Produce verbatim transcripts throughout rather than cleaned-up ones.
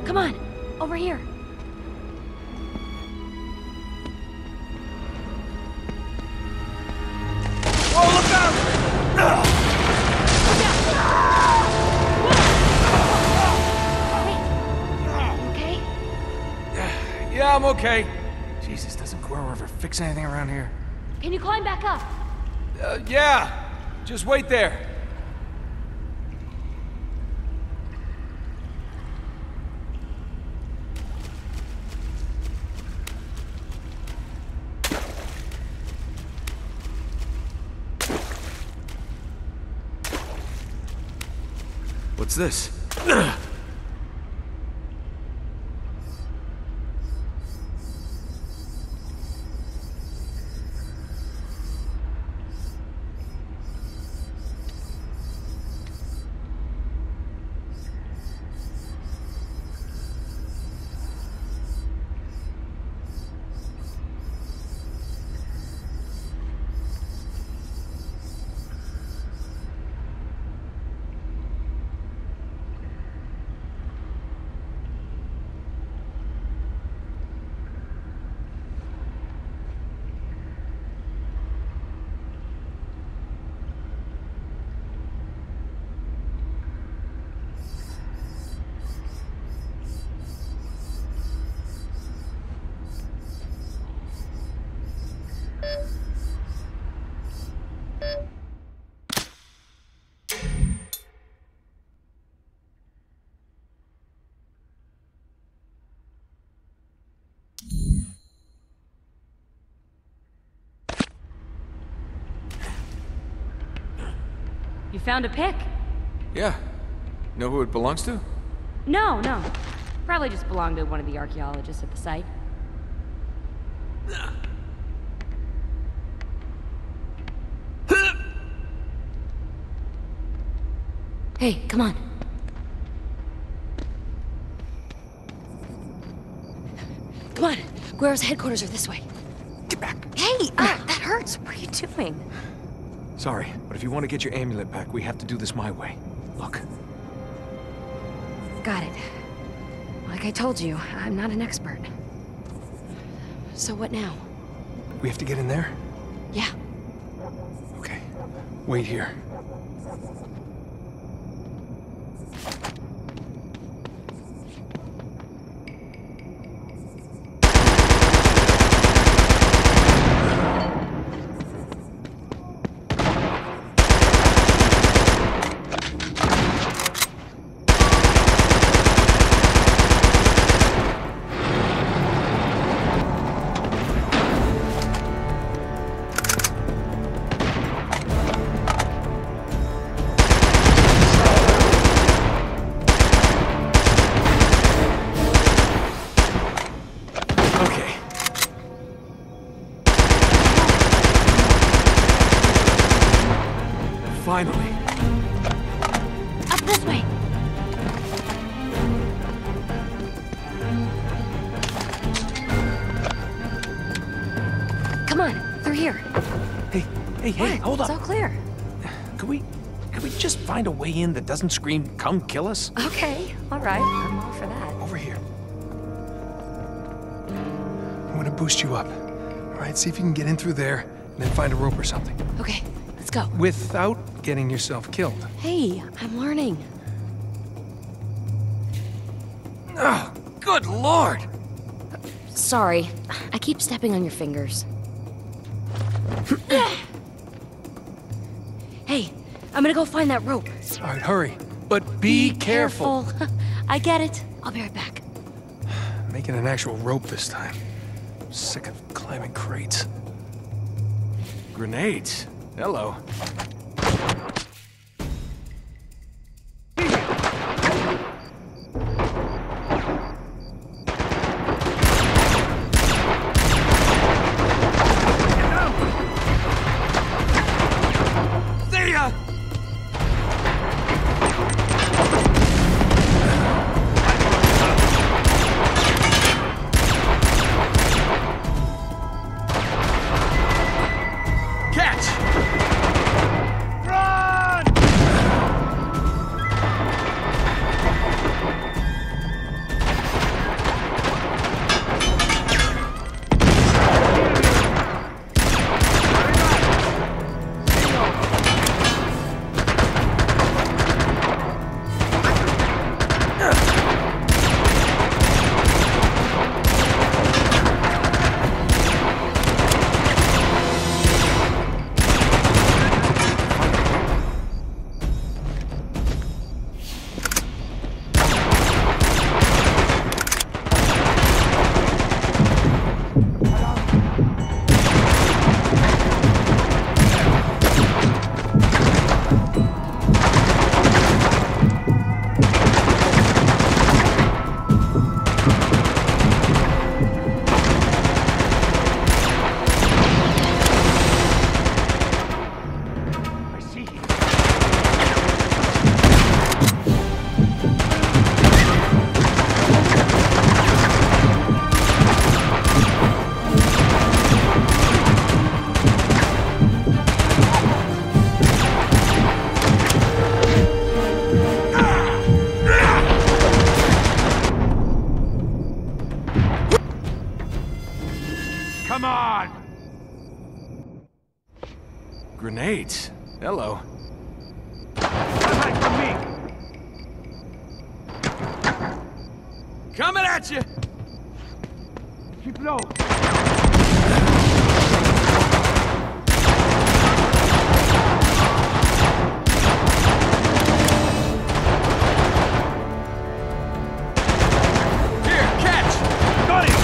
Come on, over here. Oh, look out! Hey, you okay? Yeah, I'm okay. Jesus, doesn't Quivira ever fix anything around here? Can you climb back up? Uh, yeah. Just wait there. What's this? You found a pick? Yeah. Know who it belongs to? No, no. Probably just belonged to one of the archaeologists at the site. Hey, come on. Come on. Guerrero's headquarters are this way. Get back. Hey, ah, that hurts. What are you doing? Sorry, but if you want to get your amulet back, we have to do this my way. Look. Got it. Like I told you, I'm not an expert. So what now? We have to get in there? Yeah. Okay. Wait here. Finally. Up this way. Come on, through here. Hey, hey, hey, What? hold It's up. all clear. Could we, could we just find a way in that doesn't scream, "Come kill us"? Okay, all right. I'm all for that. Over here. I'm gonna boost you up. All right, see if you can get in through there, and then find a rope or something. Okay, let's go. Without getting yourself killed. Hey, I'm learning. Oh, good lord! Sorry, I keep stepping on your fingers. Hey, I'm gonna go find that rope. All right, hurry. But be, careful. I get it. I'll be right back. Making an actual rope this time. I'm sick of climbing crates. Grenades. Hello. See ya! Catch! Run! Come on! Grenades. Hello. Attack from me! Coming at you! Keep low! Here, catch! Got it!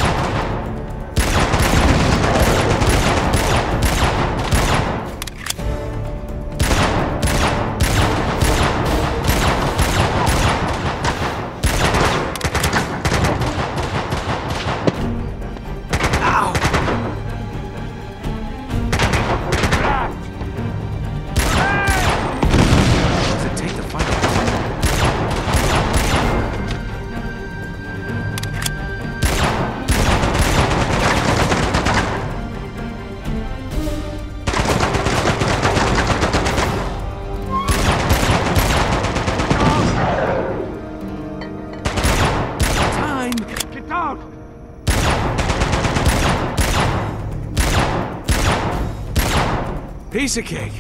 Piece of cake.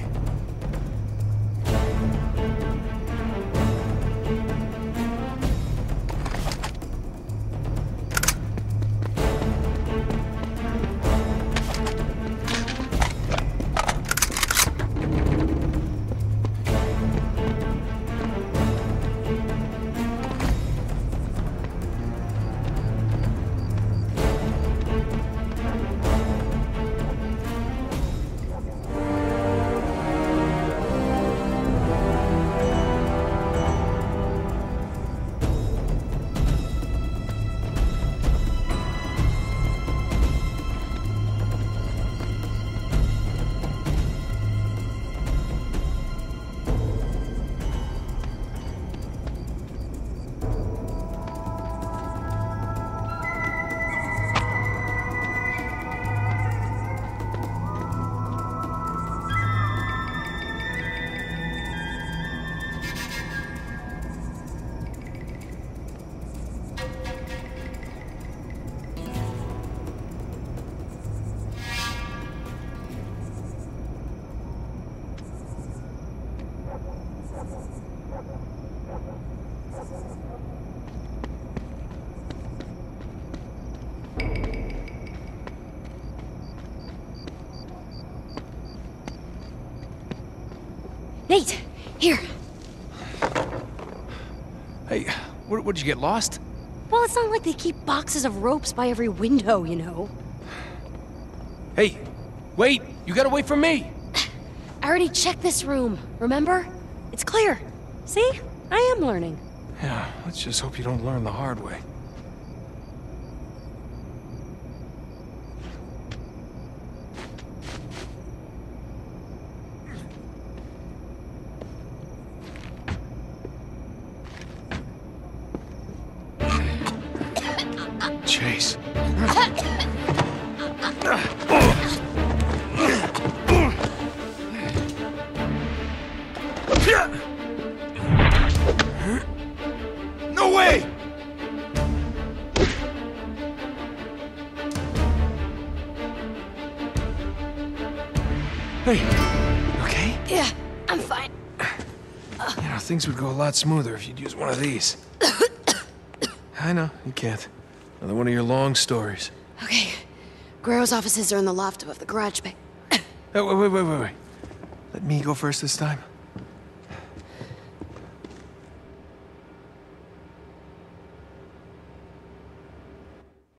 Nate, here. Hey, where, where'd you get lost? Well, it's not like they keep boxes of ropes by every window, you know. Hey, wait! You gotta wait for me! I already checked this room, remember? It's clear. See? I am learning. Yeah, let's just hope you don't learn the hard way. Chase. No way! Hey, you okay? Yeah, I'm fine. You know, things would go a lot smoother if you'd use one of these. I know, you can't. Another one of your long stories. Okay, Guerrero's offices are in the loft above the garage bay. Oh, wait, wait, wait, wait, wait. Let me go first this time.